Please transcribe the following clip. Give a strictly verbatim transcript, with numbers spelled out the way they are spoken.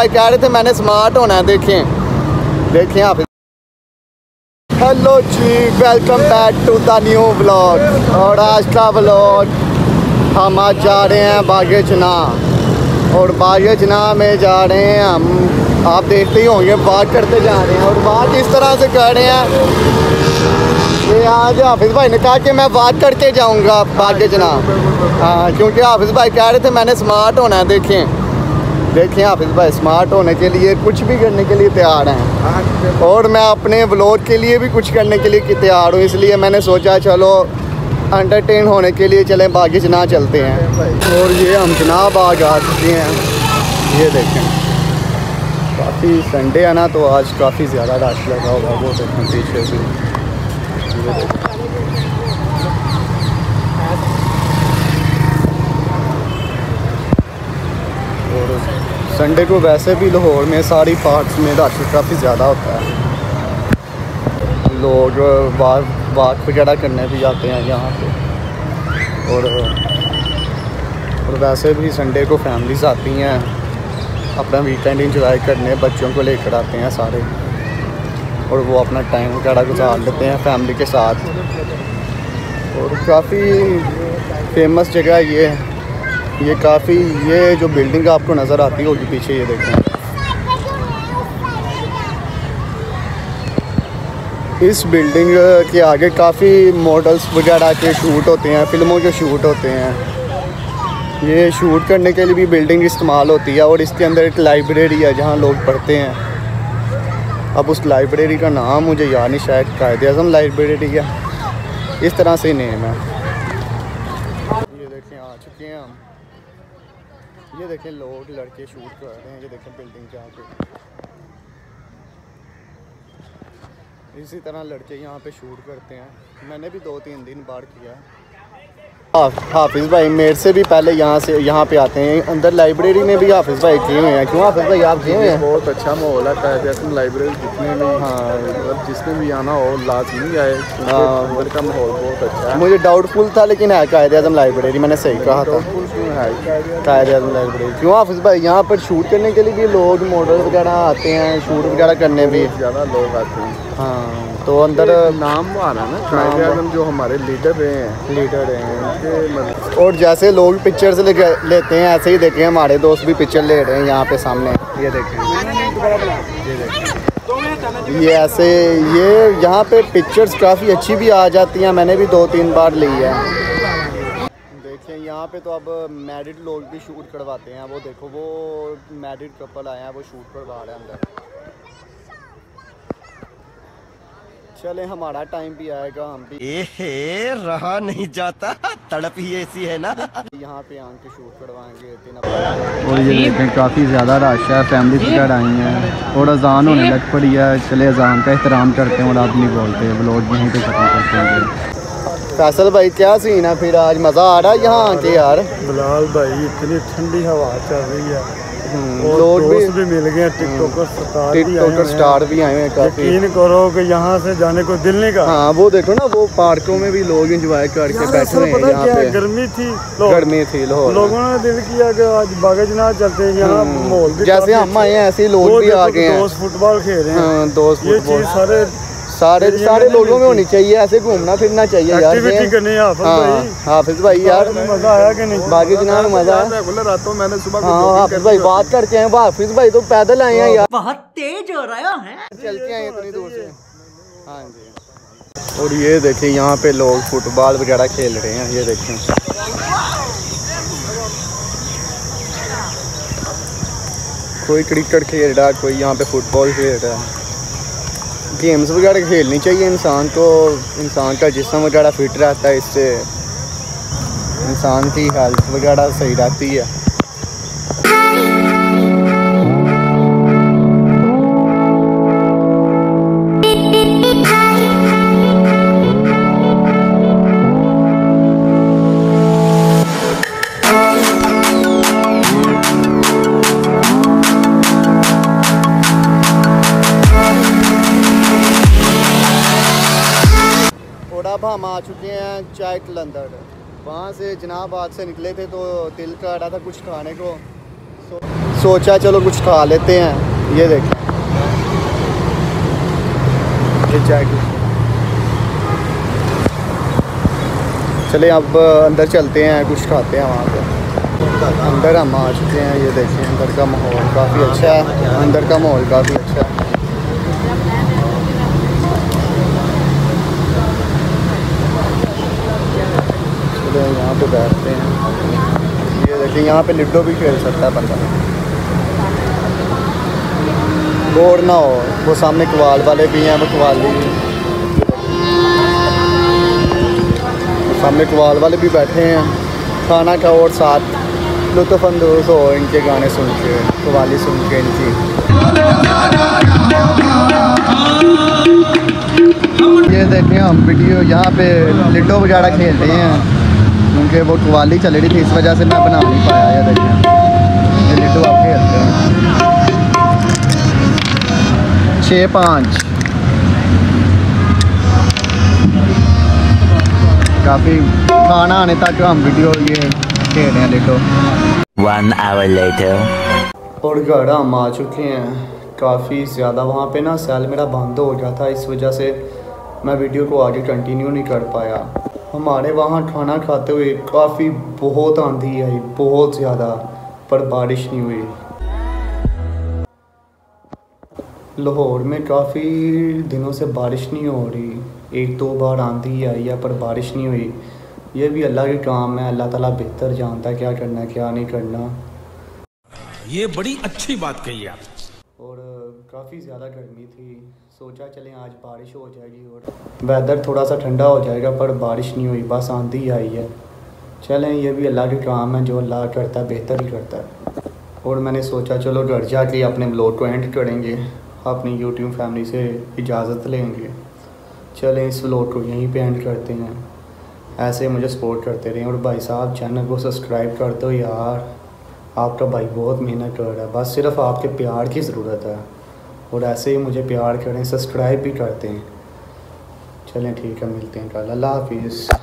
कह रहे थे मैंने स्मार्ट होना है। देखें देखें आप। हेलो जी, welcome back to the new vlog. और आज का व्लॉग हम आज जा रहे हैं बागे जना, और बागे जना में जा रहे हैं हम, आप देखते ही होंगे बात करते जा रहे हैं। और बात इस तरह से कर रहे हैं कि आज हाफिज़ भाई ने कहा कि मैं बात करके जाऊंगा बागे जना। हाँ, क्योंकि हाफिज़ भाई कह रहे थे मैंने स्मार्ट होना है। देखें देखें हाफिज़ भाई स्मार्ट होने के लिए कुछ भी करने के लिए तैयार हैं, और मैं अपने व्लॉग के लिए भी कुछ करने के लिए तैयार हूँ। इसलिए मैंने सोचा चलो एंटरटेन होने के लिए चलें बागे जना चलते हैं। और ये हम जनाब बाग आ चुके हैं। ये देखें काफ़ी संडे है ना, तो आज काफ़ी ज़्यादा रश लगा होगा। वो देखें पीछे से, ये देखें और संडे को वैसे भी लाहौर में सारी पार्ट्स में रश काफ़ी ज़्यादा होता है। लोग वाक वाक वगैरह करने भी जाते हैं यहाँ पे, और और वैसे भी संडे को फैमिलीज़ आती हैं अपना वीकेंड इंजॉय करने, बच्चों को लेकर आते हैं सारे, और वो अपना टाइम वगैरह गुजार लेते हैं फैमिली के साथ। और काफ़ी फेमस जगह ये है। ये काफ़ी ये जो बिल्डिंग आपको नज़र आती होगी पीछे, ये देखें, इस बिल्डिंग के आगे काफ़ी मॉडल्स वगैरह के शूट होते हैं, फ़िल्मों के शूट होते हैं। ये शूट करने के लिए भी बिल्डिंग इस्तेमाल होती है। और इसके अंदर एक लाइब्रेरी है जहाँ लोग पढ़ते हैं। अब उस लाइब्रेरी का नाम मुझे याद नहीं, शायद कायद-ए-आज़म लाइब्रेरी है, इस तरह से नेम है। ये देखें आ चुके हैं हम। ये देखें लोग लड़के शूट कर रहे हैं। ये देखें बिल्डिंग के आगे इसी तरह लड़के यहाँ पे शूट करते हैं। मैंने भी दो तीन दिन बार किया। हाफिज़ भाई मेरे से भी पहले यहाँ से यहाँ पे आते हैं। अंदर लाइब्रेरी में भी हाफिज़ भाई किए हुए हैं। क्यों हाफिज़ भाई आप किए हुए हैं? बहुत अच्छा माहौल है कायद-ए-आज़म लाइब्रेरी, जितने भी हाँ जिसने भी आना हो लाजमी आए। हाँ, अंदर का माहौल बहुत अच्छा है। मुझे डाउटफुल था लेकिन है कायद-ए-आज़म लाइब्रेरी, मैंने सही कहा था कायद-ए-आज़म लाइब्रेरी। क्यों हाफिज़ भाई यहाँ पर शूट करने के लिए भी लोग मॉडल वगैरह आते हैं, शूट वगैरह करने भी ज़्यादा लोग आते हैं। हाँ, तो अंदर नाम आ रहा है ना कायद-ए-आज़म, जो हमारे लीडर रहे हैं लीडर रहे हैं। और जैसे लोग पिक्चर्स ले, लेते हैं ऐसे ही देखें हमारे दोस्त भी पिक्चर ले रहे हैं यहाँ पे सामने। ये देखें ये देखें ये ऐसे ये यहाँ पे पिक्चर्स काफ़ी अच्छी भी आ जाती हैं। मैंने भी दो तीन बार ली है। देखिए यहाँ पे तो अब मैरिड लोग भी शूट करवाते हैं। वो देखो वो मैरिड कपल आए हैं, वो शूट करवा रहे हैं अंदर। चले हमारा टाइम भी आएगा, हम भी ए रहा नहीं जाता, तड़प ही ऐसी है ना। यहाँ पे आके शूट करवाएंगे। और ये देखें काफ़ी ज़्यादा रश है, फैमिली वगैरह आई हैं और अजान होने लग पड़ी है। चले अजान का एहतराम करते हैं और आप नहीं बोलते, व्लॉग यहीं पे ख़त्म करते हैं। फैसल भाई क्या सीन है फिर? आज मज़ा आ रहा है यहाँ के यार? बिलाल भाई इतनी ठंडी हवा चल रही है, लोग भी, भी मिल गए, टिकटॉकर स्टार टिकटॉकर स्टार भी आए हैं काफ़ी। यकीन करो कि यहाँ से जाने को दिल नहीं करता। हाँ वो देखो ना, वो पार्कों में भी लोग एंजॉय करके बैठे हैं यहाँ पे। गर्मी थी गर्मी थी लाहौर, लोगों ने दिल किया कि आज बागे जना चलते हैं। यहाँ माहौल भी जैसे हम आए हैं ऐसे ही लोग भी आ गए हैं। दोस्त फुटबॉल खेल रहे हैं। दोस्त ये चीज़ सारे सारे सारे लोगों में होनी चाहिए। ऐसे घूमना फिरना चाहिए यार, करनी है। हाफिज़ भाई यार मज़ा आया कि नहीं? बागे जना में मज़ा आया। मैंने सुबह हाँ हाफिज़ भाई बात करके हैं। हाफिज़ भाई तो पैदल आए हैं यार, बहुत तेज हो रहा है, चलते हैं इतनी दूर से। हाँ जी। और ये देखें यहाँ पे लोग फुटबॉल वगैरह खेल रहे हैं। ये देखें कोई क्रिकेट खेल रहा है, कोई यहाँ पे फुटबॉल खेल रहा है। गेम्स वगैरह खेलनी चाहिए इंसान को, इंसान का जिस्म वगैरह फिट रहता है, इससे इंसान की हेल्थ वगैरह सही रहती है। अब हम आ चुके हैं चाय कलंदर। वहाँ से जनाबाद से निकले थे तो दिल कर रहा था कुछ खाने को, सोचा चलो कुछ खा लेते हैं। ये देखें, ये चाय की। चले अब अंदर चलते हैं, कुछ खाते हैं वहाँ पे। अंदर हम आ चुके हैं। ये देखें अंदर का माहौल काफ़ी अच्छा है। अंदर का माहौल काफ़ी अच्छा है। चलो यहाँ पे बैठते हैं। ये देखें यहाँ पे लूडो भी खेल सकता है बंदा, बोर ना हो। वो सामने कवाल वाले भी हैं, वो कवाली सामने कवाल वाले भी बैठे हैं। खाना खाओ और साथ लुत्फ़अंदोज़ हो इनके गाने सुन के, कवाली सुन के इनकी। ये देखें हम वीडियो यहाँ पे लूडो वगैरह खेल रहे हैं, क्योंकि वो कवाली चल रही थी, इस वजह से मैं बना नहीं पाया। ये देखें ये लूडो आप खेलते हैं। छः पाँच काफ़ी खाना आने तक हम वीडियो ये खेल रहे हैं लूडो। One hour later. और घर हम आ चुके हैं। काफ़ी ज़्यादा वहाँ पे ना सेल मेरा बंद हो गया था, इस वजह से मैं वीडियो को आगे कंटिन्यू नहीं कर पाया। हमारे वहाँ खाना खाते हुए काफ़ी बहुत आंधी आई, बहुत ज़्यादा, पर बारिश नहीं हुई। लाहौर में काफ़ी दिनों से बारिश नहीं हो रही। एक दो बार आंधी आई है पर बारिश नहीं हुई। ये भी अल्लाह के काम है, अल्लाह ताला बेहतर जानता है क्या करना है क्या नहीं करना। ये बड़ी अच्छी बात कही आप। और काफ़ी ज़्यादा गर्मी थी, सोचा चलें आज बारिश हो जाएगी और वेदर थोड़ा सा ठंडा हो जाएगा, पर बारिश नहीं हुई, बस आंधी आई है। चलें ये भी अल्लाह के काम है, जो अल्लाह करता है बेहतर ही करता है। और मैंने सोचा चलो घर जाके अपने ब्लॉग को एंड करेंगे, अपनी यूट्यूब फैमिली से इजाज़त लेंगे। चलें इस व्लॉग को यहीं पे एंड करते हैं। ऐसे मुझे सपोर्ट करते रहें। और भाई साहब चैनल को सब्सक्राइब कर दो यार, आपका भाई बहुत मेहनत कर रहा है, बस सिर्फ आपके प्यार की ज़रूरत है। और ऐसे ही मुझे प्यार करें, सब्सक्राइब भी करते हैं। चलें ठीक है, मिलते हैं कल। अल्लाह हाफिज़।